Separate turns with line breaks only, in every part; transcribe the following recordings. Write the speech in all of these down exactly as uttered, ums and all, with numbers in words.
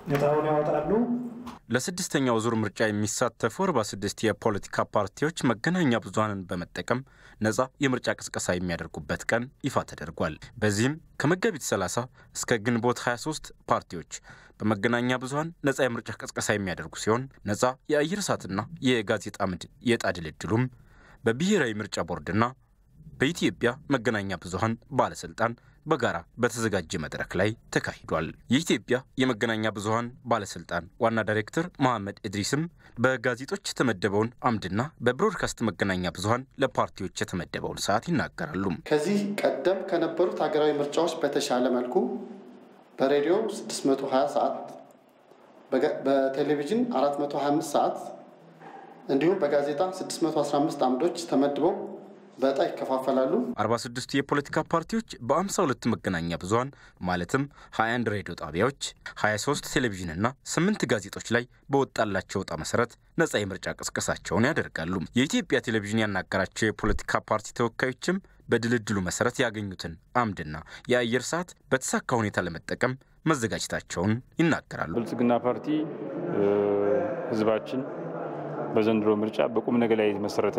የታውን ያወጣሉ።
ለስድስተኛው ዙር ምርጫ የሚሳተፉ አርባ ስድስት የፖለቲካ ፓርቲዎች መገናኛ ብዙሃንን በመጠቀም ነፃ የምርጫ ቅስቀሳ የሚያደርጉበት ቀን ይፋ ተደርጓል። በዚህም ከመጋቢት ሰላሳ እስከ ግንቦት ሃያ ሶስት ፓርቲዎች በመገናኛ ብዙሃን ነፃ የምርጫ ቅስቀሳ የሚያደርጉ ሲሆን ነፃ የአየር ሰዓትና የጋዜጣ አምድ የዕጣ ድልድሉም በብሔራዊ ምርጫ ቦርድና በኢትዮጵያ መገናኛ ብዙሃን ባለስልጣን በጋራ በተዘጋጀ መድረክ ላይ ተካሂዷል። የኢትዮጵያ የመገናኛ ብዙሃን ባለስልጣን ዋና ዳይሬክተር መሐመድ ኢድሪስም በጋዜጦች የተመደበውን አምድና በብሮድካስት መገናኛ ብዙሃን ለፓርቲዎች የተመደበውን ሰዓት ይናገራሉ።
ከዚህ ቀደም ከነበሩት ሀገራዊ ምርጫዎች በተሻለ መልኩ በሬዲዮ ስድስት መቶ ሃያ ሰዓት፣ በቴሌቪዥን አራት መቶ ሃያ አምስት ሰዓት እንዲሁም በጋዜጣ ስድስት መቶ አስራ አምስት አምዶች ተመድበው በዕጣ ይከፋፈላሉ።
አርባ ስድስት የፖለቲካ ፓርቲዎች በአምሳ ሁለት መገናኛ ብዙሃን ማለትም ሃያ አንድ ሬዲዮ ጣቢያዎች፣ ሃያ ሶስት ቴሌቪዥንና ስምንት ጋዜጦች ላይ በወጣላቸው ዕጣ መሰረት ነፃ የምርጫ ቅስቀሳቸውን ያደርጋሉ። የኢትዮጵያ ቴሌቪዥን ያናገራቸው የፖለቲካ ፓርቲ ተወካዮችም በድልድሉ መሰረት ያገኙትን አምድና የአየር ሰዓት በተሳካ ሁኔታ ለመጠቀም መዘጋጀታቸውን ይናገራሉ።
ብልጽግና ፓርቲ ህዝባችን በዘንድሮ ምርጫ በቁም ነገር ላይ የተመሰረተ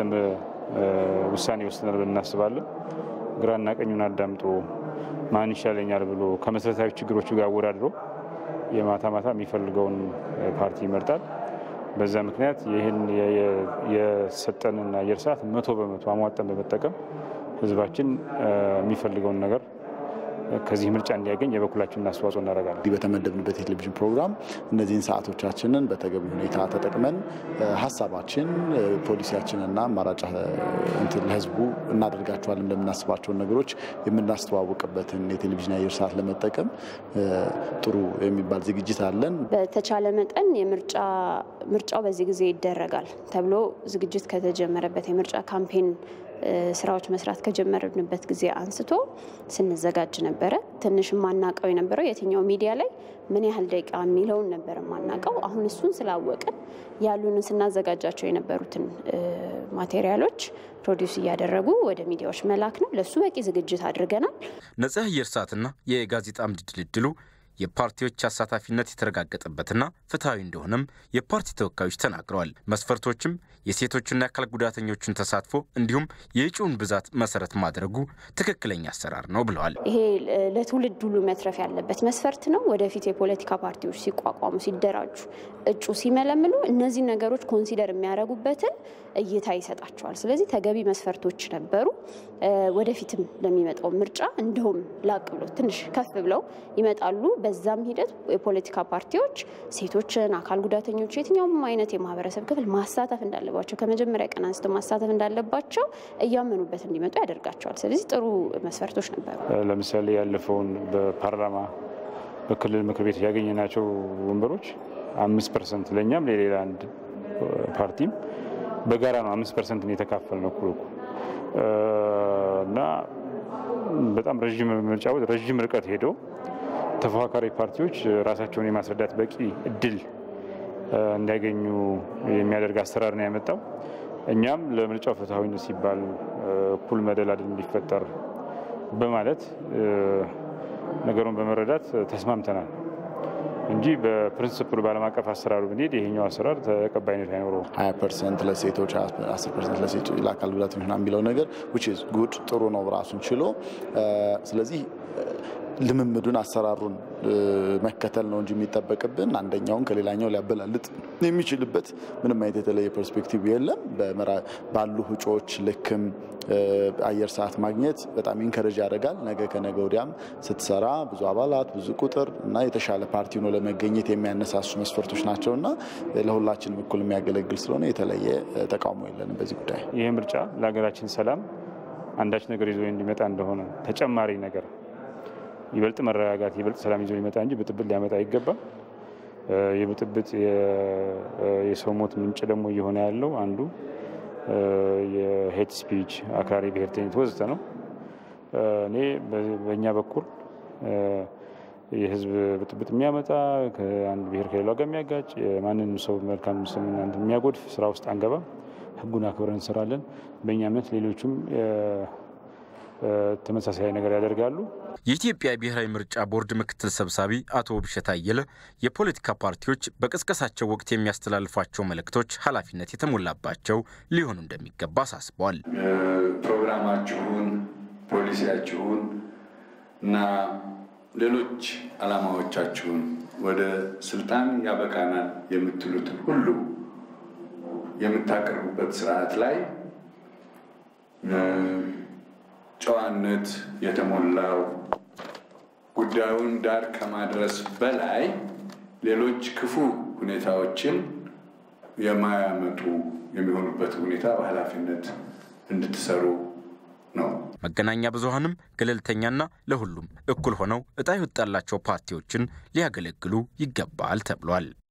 ውሳኔ ወስነናል ብለን እናስባለን። ግራና ቀኙን አዳምጦ ማን ይሻለኛል ብሎ ከመሰረታዊ ችግሮቹ ጋር አወዳድሮ የማታ ማታ የሚፈልገውን ፓርቲ ይመርጣል። በዛ ምክንያት ይህን የሰጠንን አየር ሰዓት መቶ በመቶ አሟጠን በመጠቀም ህዝባችን የሚፈልገውን ነገር ከዚህ ምርጫ እንዲያገኝ የበኩላችንን አስተዋጽኦ እናደርጋለን።
በተመደብንበት የቴሌቪዥን ፕሮግራም እነዚህን ሰዓቶቻችንን በተገቢ ሁኔታ ተጠቅመን ሀሳባችን፣ ፖሊሲያችንና አማራጭ እንትን ለህዝቡ እናደርጋቸዋለን እንደምናስባቸው ነገሮች የምናስተዋውቅበትን የቴሌቪዥን አየር ሰዓት ለመጠቀም ጥሩ የሚባል ዝግጅት አለን።
በተቻለ መጠን የምርጫ ምርጫው በዚህ ጊዜ ይደረጋል ተብሎ ዝግጅት ከተጀመረበት የምርጫ ካምፔን ስራዎች መስራት ከጀመረንበት ጊዜ አንስቶ ስንዘጋጅ ነበረ። ትንሽ ማናቀው የነበረው የትኛው ሚዲያ ላይ ምን ያህል ደቂቃ የሚለውን ነበር ማናቀው። አሁን እሱን ስላወቅን ያሉን ስናዘጋጃቸው የነበሩትን ማቴሪያሎች ፕሮዲዩስ እያደረጉ ወደ ሚዲያዎች መላክ ነው። ለሱ በቂ ዝግጅት አድርገናል።
ነፃ የአየር ሰዓትና የጋዜጣ አምድ ድልድሉ የፓርቲዎች አሳታፊነት የተረጋገጠበትና ፍትሃዊ እንደሆነም የፓርቲ ተወካዮች ተናግረዋል። መስፈርቶችም የሴቶችና የአካል ጉዳተኞችን ተሳትፎ እንዲሁም የእጩውን ብዛት መሰረት ማድረጉ ትክክለኛ አሰራር ነው ብለዋል።
ይሄ ለትውልድ ሁሉ መትረፍ ያለበት መስፈርት ነው። ወደፊት የፖለቲካ ፓርቲዎች ሲቋቋሙ፣ ሲደራጁ፣ እጩ ሲመለምሉ እነዚህ ነገሮች ኮንሲደር የሚያደርጉበትን እይታ ይሰጣቸዋል። ስለዚህ ተገቢ መስፈርቶች ነበሩ። ወደፊትም ለሚመጣው ምርጫ እንደውም ላቅ ብሎ ትንሽ ከፍ ብለው ይመጣሉ። በዛም ሂደት የፖለቲካ ፓርቲዎች ሴቶችን፣ አካል ጉዳተኞች፣ የትኛውም አይነት የማህበረሰብ ክፍል ማሳተፍ እንዳለባቸው ከመጀመሪያ ቀን አንስቶ ማሳተፍ እንዳለባቸው እያመኑበት እንዲመጡ ያደርጋቸዋል። ስለዚህ ጥሩ መስፈርቶች ነበሩ።
ለምሳሌ ያለፈውን በፓርላማ በክልል ምክር ቤት ያገኘናቸው ወንበሮች አምስት ፐርሰንት ለኛም ለሌላ አንድ ፓርቲም በጋራ ነው አምስት ፐርሰንት ነው የተካፈልነው ኩሩ እና በጣም ረጅም ምርጫ ረጅም ርቀት ሄዶ ተፎካካሪ ፓርቲዎች ራሳቸውን የማስረዳት በቂ እድል እንዲያገኙ የሚያደርግ አሰራር ነው ያመጣው። እኛም ለምርጫው ፍትሃዊነት ሲባል እኩል መደላድል እንዲፈጠር በማለት ነገሩን በመረዳት ተስማምተናል እንጂ በፕሪንሲፕል ባለም አቀፍ አሰራሩ ብንሄድ ይሄኛው አሰራር ተቀባይነት አይኖረውም።
ሀያ ፐርሰንት ለሴቶች አስር ፐርሰንት ለሴቶች ለአካል ጉዳተኞች ነው የሚለው ነገር which is good ጥሩ ነው ራሱን ችሎ። ስለዚህ ልምምዱን አሰራሩን መከተል ነው እንጂ የሚጠበቅብን አንደኛውን ከሌላኛው ሊያበላልጥ የሚችልበት ምንም አይነት የተለየ ፐርስፔክቲቭ የለም። ባሉ እጩዎች ልክም አየር ሰዓት ማግኘት በጣም ኢንከሬጅ ያደርጋል። ነገ ከነገ ወዲያም ስትሰራ ብዙ አባላት፣ ብዙ ቁጥር እና የተሻለ ፓርቲ ሆኖ ለመገኘት የሚያነሳሱ መስፈርቶች ናቸውና ለሁላችንም እኩል የሚያገለግል ስለሆነ የተለየ ተቃውሞ የለንም በዚህ ጉዳይ።
ይህ ምርጫ ለሀገራችን ሰላም አንዳች ነገር ይዞ እንዲመጣ እንደሆነ ተጨማሪ ነገር ይበልጥ መረጋጋት ይበልጥ ሰላም ይዞ ሊመጣ እንጂ ብጥብጥ ሊያመጣ አይገባም። የብጥብጥ የሰው ሞት ምንጭ ደግሞ እየሆነ ያለው አንዱ የሄት ስፒች፣ አክራሪ ብሔርተኝነት ወዘተ ነው። እኔ በእኛ በኩል የህዝብ ብጥብጥ የሚያመጣ ከአንድ ብሔር ከሌላው ጋር የሚያጋጭ ማንንም ሰው መልካም ስም የሚያጎድፍ ስራ ውስጥ አንገባም። ህጉን አክብረን እንሰራለን። በእኛ እምነት ሌሎቹም ተመሳሳይ ነገር ያደርጋሉ።
የኢትዮጵያ ብሔራዊ ምርጫ ቦርድ ምክትል ሰብሳቢ አቶ ውብሸት አየለ የፖለቲካ ፓርቲዎች በቅስቀሳቸው ወቅት የሚያስተላልፏቸው መልእክቶች ኃላፊነት የተሞላባቸው ሊሆኑ እንደሚገባ አሳስበዋል።
ፕሮግራማችሁን፣ ፖሊሲያችሁን እና ሌሎች ዓላማዎቻችሁን ወደ ስልጣን ያበቃናል የምትሉትን ሁሉ የምታቀርቡበት ስርዓት ላይ ጨዋነት የተሞላው ጉዳዩን ዳር ከማድረስ በላይ ሌሎች ክፉ ሁኔታዎችን የማያመጡ የሚሆኑበት ሁኔታ በኃላፊነት እንድትሰሩ ነው።
መገናኛ ብዙሃንም ገለልተኛና ለሁሉም እኩል ሆነው እጣ ይወጣላቸው ፓርቲዎችን ሊያገለግሉ ይገባል ተብሏል።